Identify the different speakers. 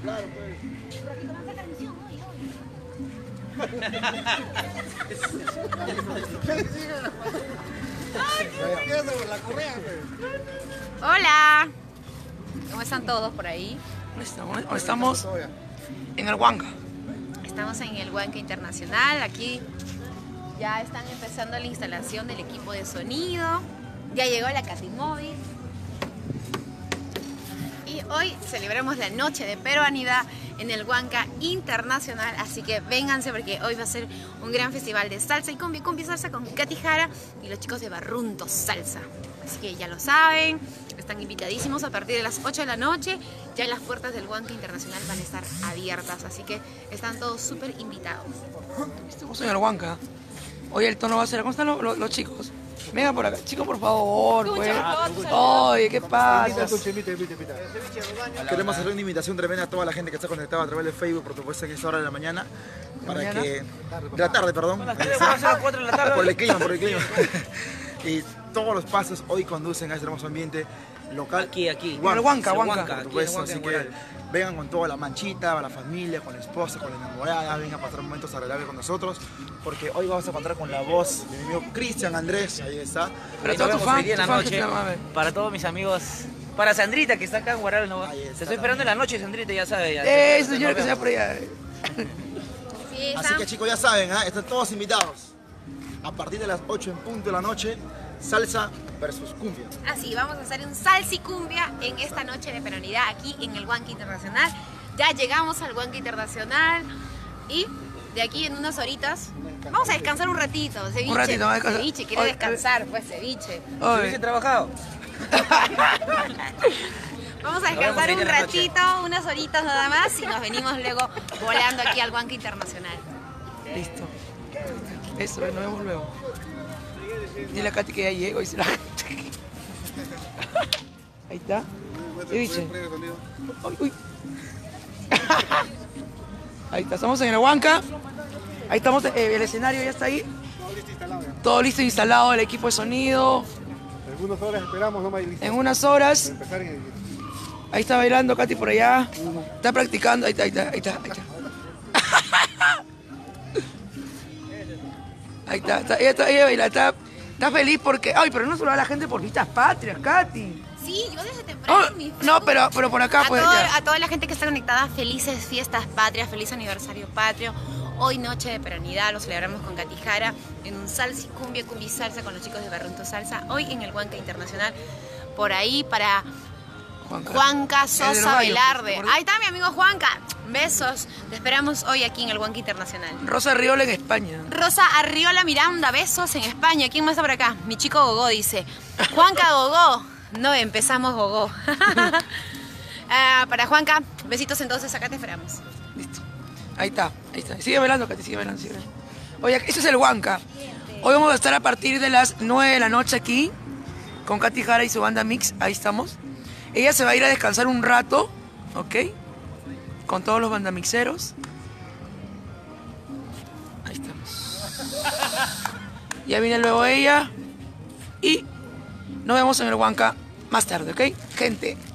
Speaker 1: Claro, pues.
Speaker 2: Pero aquí comienza la transmisión, hoy.
Speaker 1: La correa,
Speaker 2: Hola. ¿Cómo están todos por ahí?
Speaker 3: Estamos en el Huanca.
Speaker 2: Estamos en el Huanca Internacional. Aquí ya están empezando la instalación del equipo de sonido. Ya llegó la Catimóvil. Y hoy celebramos la noche de peruanidad en el Huanca Internacional. Así que vénganse porque hoy va a ser un gran festival de salsa y cumbia salsa con Katy Jara y los chicos de Barrunto Salsa. Así que ya lo saben, están invitadísimos a partir de las 8 de la noche. Ya las puertas del Huanca Internacional van a estar abiertas, así que están todos súper invitados.
Speaker 3: Estamos en el Huanca. Hoy el tono va a ser... ¿Cómo están los chicos? Venga por acá. Chicos, por favor, pues. Oye, ¿qué pasa?
Speaker 1: Queremos hacer una invitación tremenda a toda la gente que está conectada a través de Facebook, por supuesto, en esta hora de la mañana. Para que... De la tarde, perdón.
Speaker 3: Van a ser las 4 de la tarde.
Speaker 1: Por el clima. Y todos los pasos hoy conducen a este hermoso ambiente local.
Speaker 3: Aquí. En el Huanca.
Speaker 1: Por supuesto, así que vengan con toda la manchita, la familia, con la esposa, con la enamorada, vengan a pasar momentos agradables con nosotros, porque hoy vamos a contar con la voz de mi amigo Cristian Andrés, ahí está.
Speaker 3: Para todos tus fans,
Speaker 4: en la noche, para todos mis amigos, para Sandrita que está acá en Guaral, ¿no? Te estoy esperando en la noche, Sandrita, ya sabes.
Speaker 3: Señor, que sea por allá.
Speaker 1: Así que chicos, ya saben, están todos invitados. A partir de las 8 en punto de la noche, salsa versus cumbia.
Speaker 2: Así, vamos a hacer un salsa y cumbia en esta noche de peruanidad aquí en el Huanca Internacional. Ya llegamos al Huanca Internacional y de aquí en unas horitas vamos a descansar un ratito. Ceviche,
Speaker 3: Un ratito, vamos a descansar.
Speaker 2: Ceviche, quiere descansar, pues ceviche.
Speaker 4: ¿Se hubiese trabajado?
Speaker 2: Vamos a descansar un ratito, unas horitas nada más y nos venimos luego volando aquí al Huanca Internacional.
Speaker 3: Listo. Eso, nos vemos luego. Dile a Katy que ya llego y se la... Ahí está. Ceviche. Uy. Ahí está, estamos en el Huanca. Ahí estamos, el escenario ya está ahí. Todo listo instalado, el equipo de sonido.
Speaker 5: En unas horas esperamos, nomás y listo.
Speaker 3: En unas horas.
Speaker 5: Empezar y...
Speaker 3: Ahí está bailando Katy por allá. Está practicando. Ahí está. Ella baila, está feliz porque... Ay, pero no solo a la gente por fiestas patrias, Katy.
Speaker 2: Sí, yo desde temprano en mi Facebook.
Speaker 3: No, pero por acá pues ya.
Speaker 2: A toda la gente que está conectada, felices fiestas patrias, feliz aniversario patrio. Hoy noche de peruanidad, lo celebramos con Katy Jara en un salsa y cumbia salsa con los chicos de Barrunto Salsa. Hoy en el Huanca Internacional, por ahí para Juanca Sosa Velarde. Ahí está mi amigo Juanca. Besos. Te esperamos hoy aquí en el Huanca Internacional.
Speaker 3: Rosa Arriola en España.
Speaker 2: Rosa Arriola Miranda, besos en España. ¿Quién más está por acá? Mi chico Gogó dice. Juanca Gogó. No, empezamos Gogó. Para Juanca, besitos entonces, acá te esperamos.
Speaker 3: Listo. Ahí está. Sigue bailando, Katy, sigue bailando. Oye, este es el Huanca. Hoy vamos a estar a partir de las 9 de la noche aquí con Katy Jara y su banda Mix. Ahí estamos. Ella se va a ir a descansar un rato, ¿ok? Con todos los bandamixeros. Ahí estamos. Ya viene luego ella. Y nos vemos en el Huanca más tarde, ¿ok? Gente.